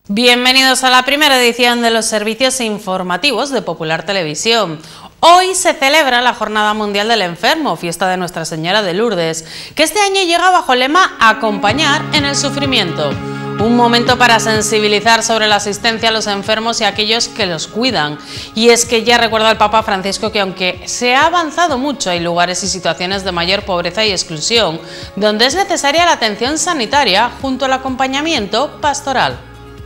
Bienvenidos a la primera edición de los servicios informativos de Popular Televisión. Hoy se celebra la Jornada Mundial del Enfermo, fiesta de Nuestra Señora de Lourdes, que este año llega bajo el lema Acompañar en el sufrimiento. Un momento para sensibilizar sobre la asistencia a los enfermos y a aquellos que los cuidan. Y es que ya recuerda el Papa Francisco que aunque se ha avanzado mucho, hay lugares y situaciones de mayor pobreza y exclusión, donde es necesaria la atención sanitaria junto al acompañamiento pastoral.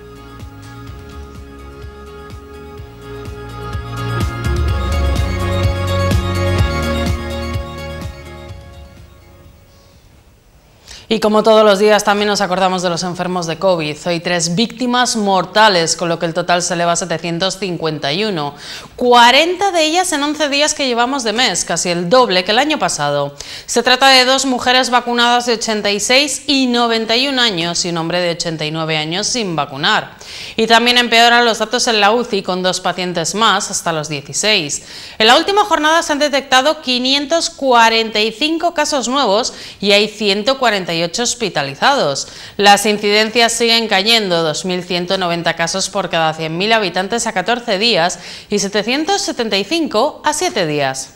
Y como todos los días también nos acordamos de los enfermos de COVID. Hoy 3 víctimas mortales, con lo que el total se eleva a 751. 40 de ellas en 11 días que llevamos de mes, casi el doble que el año pasado. Se trata de 2 mujeres vacunadas de 86 y 91 años y un hombre de 89 años sin vacunar. Y también empeoran los datos en la UCI con 2 pacientes más hasta los 16. En la última jornada se han detectado 545 casos nuevos y hay 148 hospitalizados. Las incidencias siguen cayendo, 2.190 casos por cada 100.000 habitantes a 14 días y 775 a 7 días.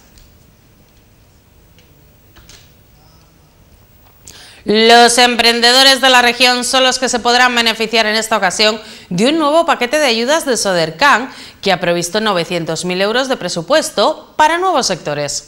Los emprendedores de la región son los que se podrán beneficiar en esta ocasión de un nuevo paquete de ayudas de Sodercan, que ha previsto 900.000 euros de presupuesto para nuevos sectores.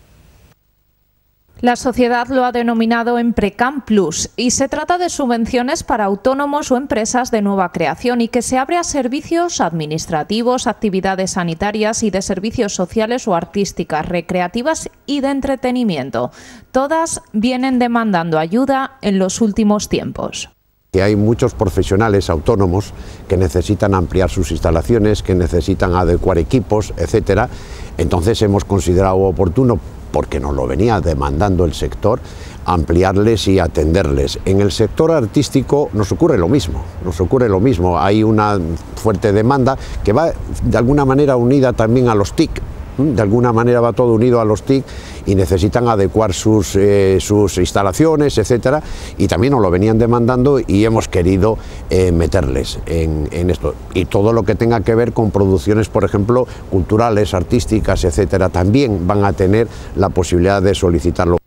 La sociedad lo ha denominado Emprecam Plus y se trata de subvenciones para autónomos o empresas de nueva creación y que se abre a servicios administrativos, actividades sanitarias y de servicios sociales o artísticas, recreativas y de entretenimiento. Todas vienen demandando ayuda en los últimos tiempos. Hay muchos profesionales autónomos que necesitan ampliar sus instalaciones, que necesitan adecuar equipos, etcétera. Entonces hemos considerado oportuno, porque nos lo venía demandando el sector, ampliarles y atenderles. En el sector artístico nos ocurre lo mismo, hay una fuerte demanda que va de alguna manera unida también a los TIC, de alguna manera va todo unido a los TIC y necesitan adecuar sus instalaciones, etcétera, y también nos lo venían demandando y hemos querido meterles en esto. Y todo lo que tenga que ver con producciones, por ejemplo, culturales, artísticas, etcétera, también van a tener la posibilidad de solicitarlo.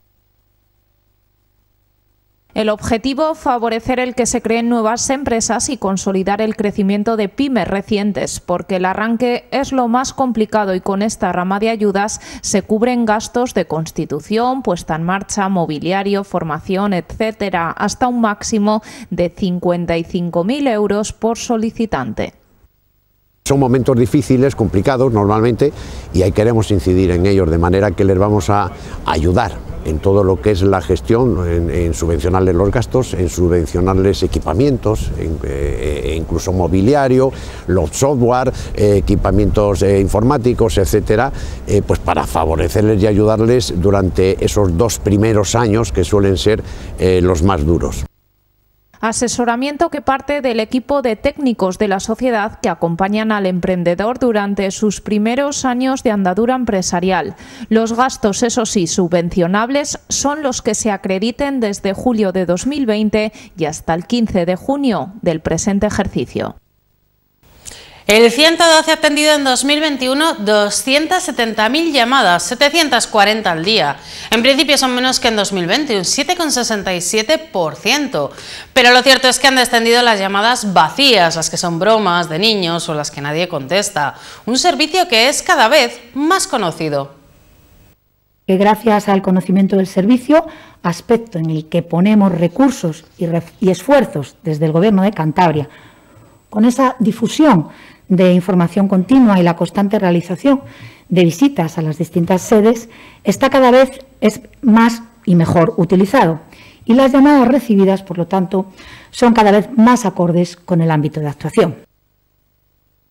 El objetivo, favorecer el que se creen nuevas empresas y consolidar el crecimiento de pymes recientes, porque el arranque es lo más complicado y con esta rama de ayudas se cubren gastos de constitución, puesta en marcha, mobiliario, formación, etcétera, hasta un máximo de 55.000 euros por solicitante. Son momentos difíciles, complicados normalmente, y ahí queremos incidir en ellos, de manera que les vamos a ayudar en todo lo que es la gestión, en subvencionarles los gastos, en subvencionarles equipamientos, incluso mobiliario, los software, equipamientos informáticos, etcétera, pues para favorecerles y ayudarles durante esos 2 primeros años que suelen ser los más duros. Asesoramiento que parte del equipo de técnicos de la sociedad que acompañan al emprendedor durante sus primeros años de andadura empresarial. Los gastos, eso sí, subvencionables, son los que se acrediten desde julio de 2020 y hasta el 15 de junio del presente ejercicio. El 112 ha atendido en 2021 270.000 llamadas, 740 al día. En principio son menos que en 2020, un 7,67%. Pero lo cierto es que han descendido las llamadas vacías, las que son bromas de niños o las que nadie contesta. Un servicio que es cada vez más conocido. Gracias al conocimiento del servicio, aspecto en el que ponemos recursos y esfuerzos desde el Gobierno de Cantabria, con esa difusión de información continua y la constante realización de visitas a las distintas sedes, está cada vez más y mejor utilizado. Y las llamadas recibidas, por lo tanto, son cada vez más acordes con el ámbito de actuación.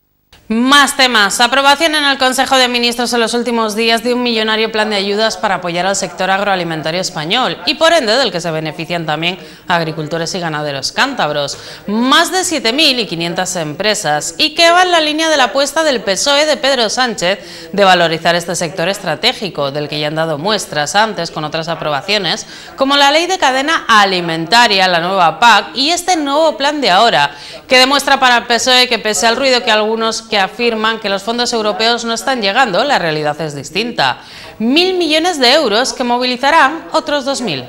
Más temas. Aprobación en el Consejo de Ministros en los últimos días de un millonario plan de ayudas para apoyar al sector agroalimentario español y por ende del que se benefician también agricultores y ganaderos cántabros. Más de 7.500 empresas y que va en la línea de la apuesta del PSOE de Pedro Sánchez de valorizar este sector estratégico del que ya han dado muestras antes con otras aprobaciones como la Ley de Cadena Alimentaria, la nueva PAC y este nuevo plan de ahora que demuestra para el PSOE que pese al ruido que algunos que afirman que los fondos europeos no están llegando, la realidad es distinta. 1.000 millones de euros que movilizarán otros 2.000.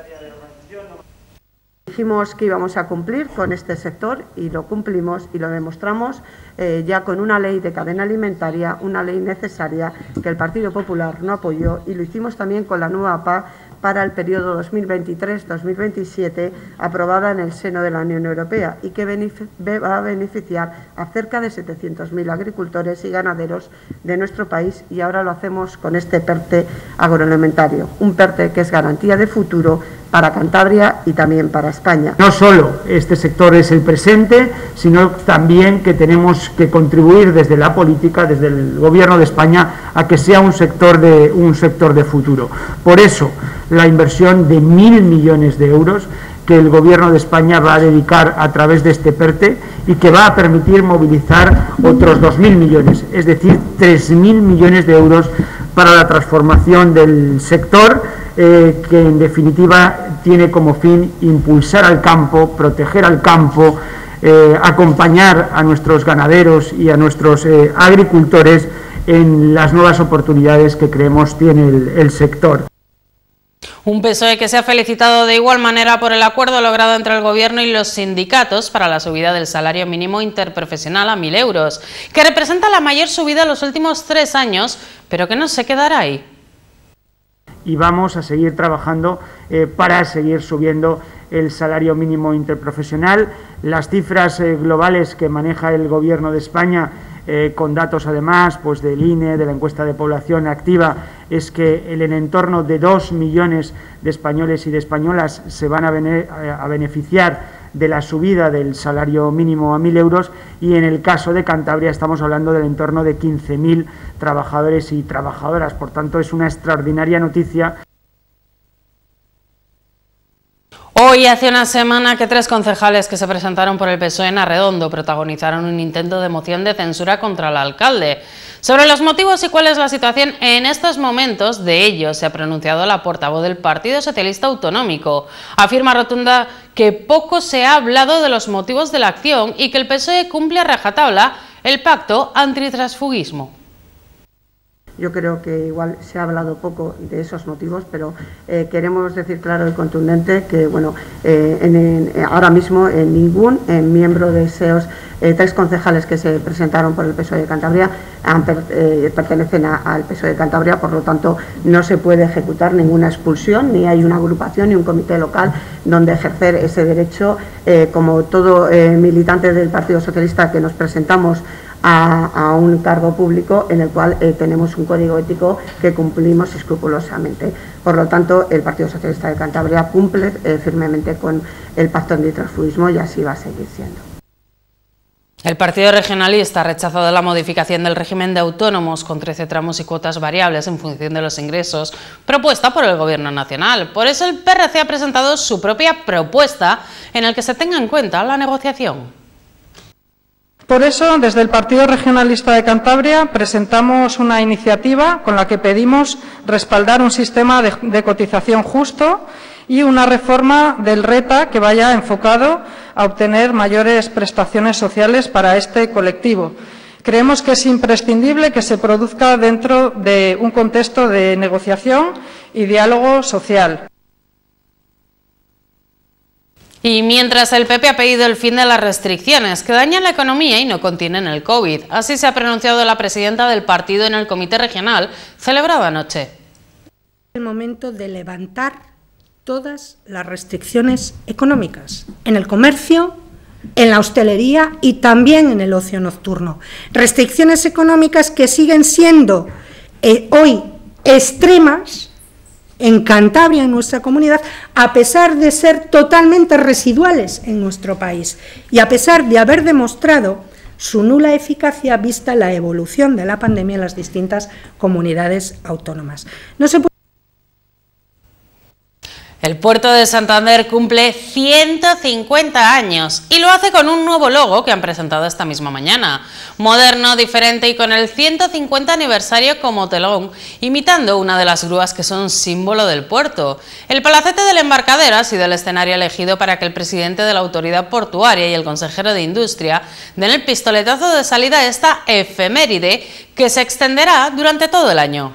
Dijimos que íbamos a cumplir con este sector y lo cumplimos y lo demostramos ya con una ley de cadena alimentaria, una ley necesaria que el Partido Popular no apoyó y lo hicimos también con la nueva PAC para el periodo 2023-2027 aprobada en el seno de la Unión Europea y que va a beneficiar a cerca de 700.000 agricultores y ganaderos de nuestro país y ahora lo hacemos con este PERTE agroalimentario, un PERTE que es garantía de futuro para Cantabria y también para España. No solo este sector es el presente, sino también que tenemos que contribuir desde la política, desde el Gobierno de España, a que sea un sector de futuro. Por eso, la inversión de 1.000 millones de euros que el Gobierno de España va a dedicar a través de este PERTE y que va a permitir movilizar otros 2.000 millones, es decir, 3.000 millones de euros para la transformación del sector, que en definitiva tiene como fin impulsar al campo, proteger al campo, acompañar a nuestros ganaderos y a nuestros agricultores en las nuevas oportunidades que creemos tiene el sector. Un PSOE que se ha felicitado de igual manera por el acuerdo logrado entre el Gobierno y los sindicatos para la subida del salario mínimo interprofesional a 1.000 euros, que representa la mayor subida en los últimos 3 años, pero que no se quedará ahí. Y vamos a seguir trabajando para seguir subiendo el salario mínimo interprofesional. Las cifras globales que maneja el Gobierno de España, con datos además pues del INE, de la encuesta de población activa, es que en entorno de 2 millones de españoles y de españolas se van a beneficiar de la subida del salario mínimo a 1.000 euros y en el caso de Cantabria estamos hablando del entorno de 15.000 trabajadores y trabajadoras. Por tanto, es una extraordinaria noticia. Hoy hace una semana que 3 concejales que se presentaron por el PSOE en Arredondo protagonizaron un intento de moción de censura contra el alcalde. Sobre los motivos y cuál es la situación en estos momentos, de ello se ha pronunciado la portavoz del Partido Socialista Autonómico. Afirma rotunda que poco se ha hablado de los motivos de la acción y que el PSOE cumple a rajatabla el pacto antitransfugismo. Yo creo que igual se ha hablado poco de esos motivos, pero queremos decir claro y contundente que bueno, ahora mismo ningún miembro de esos 3 concejales que se presentaron por el PSOE de Cantabria pertenecen al PSOE de Cantabria, por lo tanto no se puede ejecutar ninguna expulsión, ni hay una agrupación ni un comité local donde ejercer ese derecho, como todo militante del Partido Socialista que nos presentamos a un cargo público en el cual tenemos un código ético que cumplimos escrupulosamente. Por lo tanto, el Partido Socialista de Cantabria cumple firmemente con el pacto antitransfugismo y así va a seguir siendo. El Partido Regionalista ha rechazado la modificación del régimen de autónomos con 13 tramos y cuotas variables en función de los ingresos propuesta por el Gobierno Nacional. Por eso el PRC ha presentado su propia propuesta en la que se tenga en cuenta la negociación. Por eso, desde el Partido Regionalista de Cantabria presentamos una iniciativa con la que pedimos respaldar un sistema de cotización justo y una reforma del RETA que vaya enfocado a obtener mayores prestaciones sociales para este colectivo. Creemos que es imprescindible que se produzca dentro de un contexto de negociación y diálogo social. Y mientras el PP ha pedido el fin de las restricciones que dañan la economía y no contienen el COVID. Así se ha pronunciado la presidenta del partido en el comité regional celebrado anoche. Es el momento de levantar todas las restricciones económicas en el comercio, en la hostelería y también en el ocio nocturno. Restricciones económicas que siguen siendo hoy extremas en Cantabria, en nuestra comunidad, a pesar de ser totalmente residuales en nuestro país y a pesar de haber demostrado su nula eficacia vista la evolución de la pandemia en las distintas comunidades autónomas. No se puede... El puerto de Santander cumple 150 años y lo hace con un nuevo logo que han presentado esta misma mañana. Moderno, diferente y con el 150 aniversario como telón, imitando una de las grúas que son símbolo del puerto. El palacete del embarcadero ha sido el escenario elegido para que el presidente de la autoridad portuaria y el consejero de Industria den el pistoletazo de salida a esta efeméride que se extenderá durante todo el año.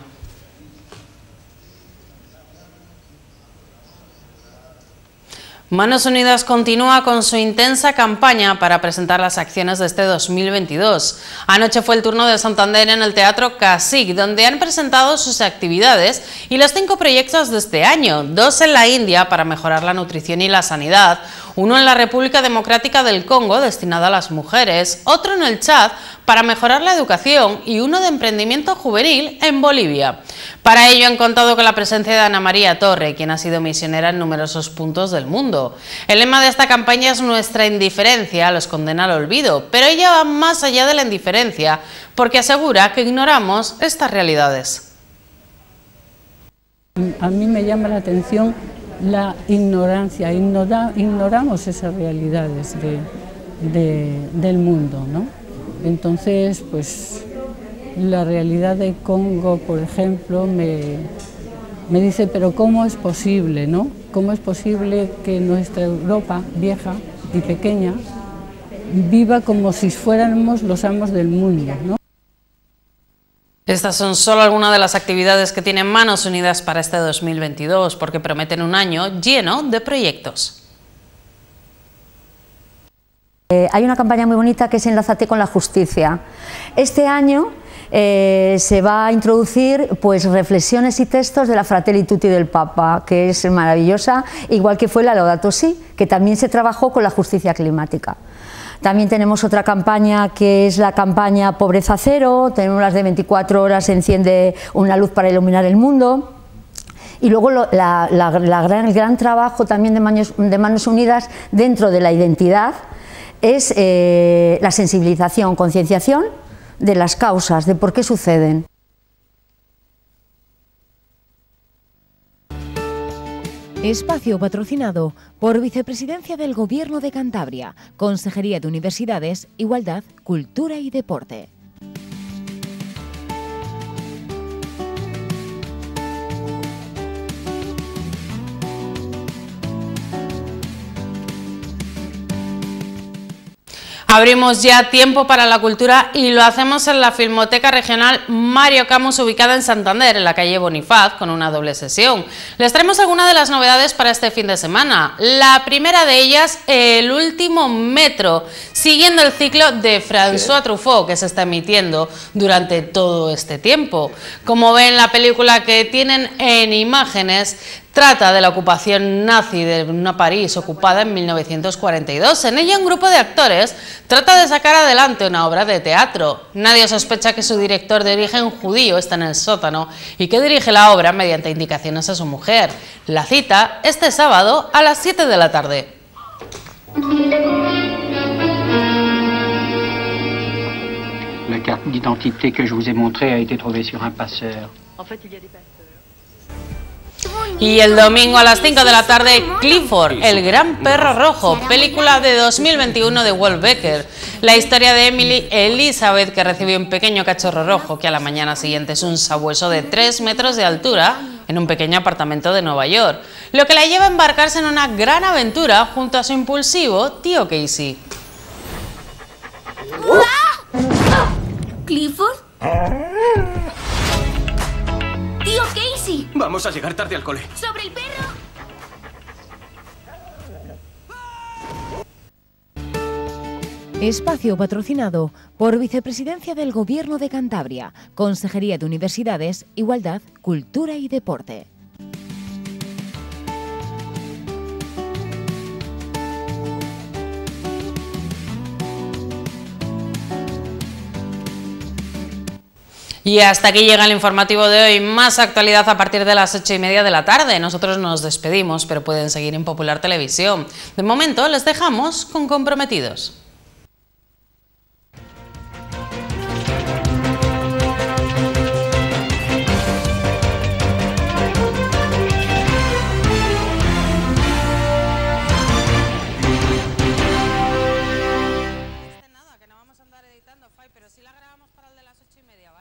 Manos Unidas continúa con su intensa campaña para presentar las acciones de este 2022. Anoche fue el turno de Santander en el Teatro Casic, donde han presentado sus actividades y los 5 proyectos de este año, 2 en la India para mejorar la nutrición y la sanidad, 1 en la República Democrática del Congo destinado a las mujeres, otro en el Chad para mejorar la educación y 1 de emprendimiento juvenil en Bolivia. Para ello han contado con la presencia de Ana María Torre, quien ha sido misionera en numerosos puntos del mundo. El lema de esta campaña es "Nuestra indiferencia los condena al olvido", pero ella va más allá de la indiferencia, porque asegura que ignoramos estas realidades. A mí me llama la atención la ignorancia, ignoramos esas realidades del mundo, ¿no? Entonces, pues la realidad de Congo, por ejemplo, me dice, pero ¿cómo es posible, no? ¿Cómo es posible que nuestra Europa vieja y pequeña viva como si fuéramos los amos del mundo, ¿no? Estas son solo algunas de las actividades que tienen Manos Unidas para este 2022, porque prometen un año lleno de proyectos. Hay una campaña muy bonita que es Enlázate con la justicia. Este año se va a introducir pues reflexiones y textos de la Fratelli Tutti del Papa, que es maravillosa, igual que fue la Laudato Si, que también se trabajó con la justicia climática. También tenemos otra campaña que es la campaña Pobreza Cero, tenemos las de 24 horas, enciende una luz para iluminar el mundo. Y luego el gran trabajo también de Manos Unidas dentro de la identidad es la sensibilización, concienciación de las causas, de por qué suceden. Espacio patrocinado por Vicepresidencia del Gobierno de Cantabria, Consejería de Universidades, Igualdad, Cultura y Deporte. Abrimos ya tiempo para la cultura y lo hacemos en la Filmoteca Regional Mario Camus, ubicada en Santander, en la calle Bonifaz, con una doble sesión. Les traemos algunas de las novedades para este fin de semana. La primera de ellas, El último metro, siguiendo el ciclo de François Truffaut, que se está emitiendo durante todo este tiempo. Como ven, la película que tienen en imágenes trata de la ocupación nazi de una París ocupada en 1942. En ella un grupo de actores trata de sacar adelante una obra de teatro. Nadie sospecha que su director de origen judío está en el sótano y que dirige la obra mediante indicaciones a su mujer. La cita este sábado a las 7 de la tarde. La carte d'identité que je vous ai montrée a été trouvée sur un passeur. En fait, il y a des passeurs. Y el domingo a las 5 de la tarde, Clifford, el gran perro rojo, película de 2021 de Walt Becker. La historia de Emily Elizabeth, que recibió un pequeño cachorro rojo que a la mañana siguiente es un sabueso de 3 metros de altura en un pequeño apartamento de Nueva York, lo que la lleva a embarcarse en una gran aventura junto a su impulsivo tío Casey. ¿Clifford? ¡Tío Casey! Vamos a llegar tarde al cole. ¡Sobre el perro! Espacio patrocinado por Vicepresidencia del Gobierno de Cantabria, Consejería de Universidades, Igualdad, Cultura y Deporte. Y hasta aquí llega el informativo de hoy. Más actualidad a partir de las 8:30 de la tarde. Nosotros nos despedimos, pero pueden seguir en Popular Televisión. De momento les dejamos con Comprometidos. sí la grabamos para el de las 8:30, ¿vale?